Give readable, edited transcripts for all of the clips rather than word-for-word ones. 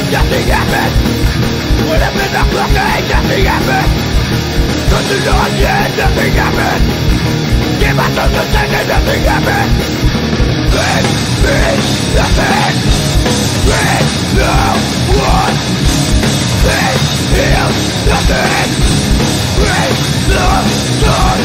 nothing happened. Would have been a blockade, nothing happened. Cause you know again, nothing happened. Give us understanding, nothing happened. This means nothing. With no one. This heals nothing. With the sun.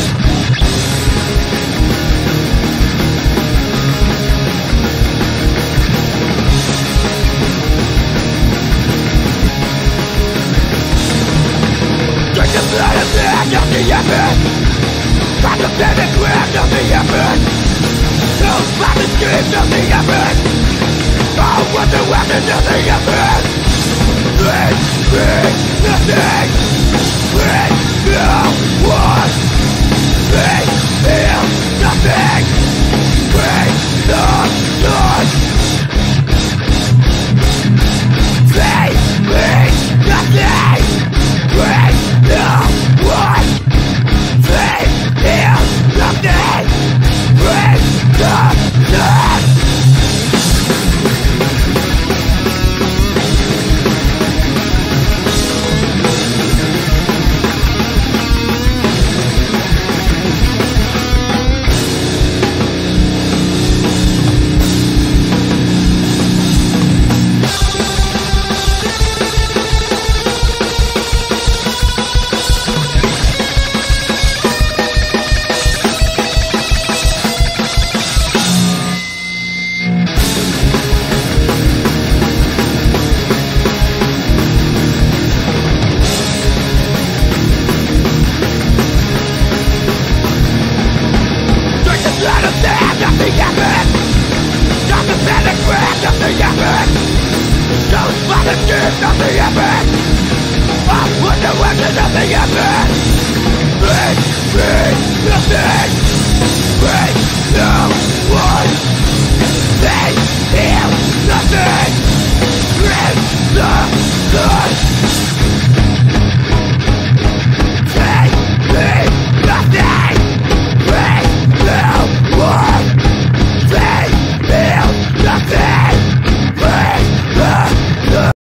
Drink the blood of man, nothing happened. Contemplating where nothing happened. No fucking dream, nothing happened. Oh, what the weapon, nothing happened. This means nothing. With no one. This feels nothing. With the sun. This means nothing. With no one. This feels nothing. With the sun. Nothing happened. I wonder when nothing happened. This means nothing.